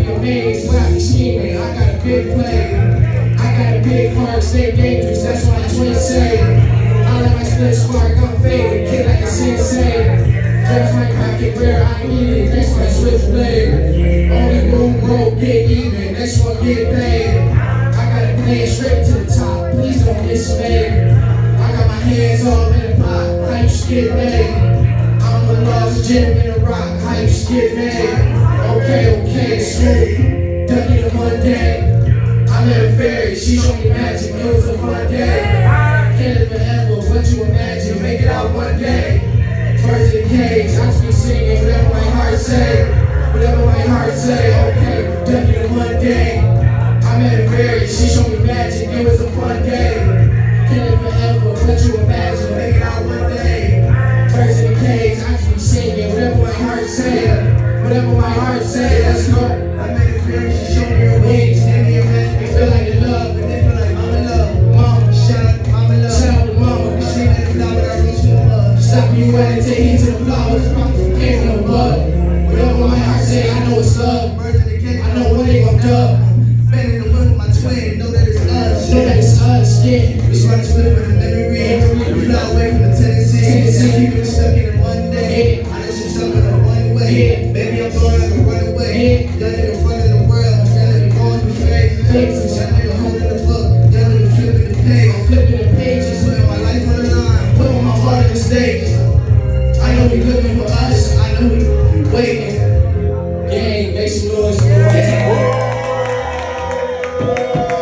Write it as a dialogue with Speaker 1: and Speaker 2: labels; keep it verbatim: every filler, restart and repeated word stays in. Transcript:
Speaker 1: be amazed when I be scheming. I got a big play. I got a big heart, stay dangerous, that's why I twin say. I let my split spark, I'm faded, kid like a sensei. Drugs my pocket rare, I need it, that's why I switch blade. Only room broke, get even, next one get paid. I gotta play it straight to the top, please don't dismay. I got my hands all in the pot, how you skip made? I'm a lost gem in a rock, how you skip made? Okay, okay, smooth, done it a Monday. I met a fairy, she showed me magic, it was a fun day. Can't live forever, what you imagine, make it out one day. Birds in the cage, I just be singing whatever my heart say. Whatever my heart say, okay, done it in one day. I met a fairy, she showed me magic, it was a fun day. Can't live forever, what you imagine, make it out one day. Birds in the cage, I just be singing whatever my heart say. Whatever my heart say, let's go. I met a fairy, she showed me her wings, gave me a magic, it feel like the love, and it feel like mama love. Mama, shout out to mama love. Shout out to mama, she made a flower that rose to the love. Stop you at and take heed to the flowers, came from the blood. Whatever my heart say, I know it's love. Birds in the cage, I know when they gon' dub. Spending the wind with my twin, know that it's us. Know that it's us, yeah. We run to live with the memory. We fly away from the Tennessee. Tennessee, keep it stuck in it one day. I just stuck in it one way. Baby, I'm going like a runaway. Young nigga running the world, young nigga going through phases. Young nigga holding the book, young nigga flipping the page. Flipping the pages, putting my life on the line, putting my heart on the stage. I know he looking for us, I know he waiting. Gang, make some noise for the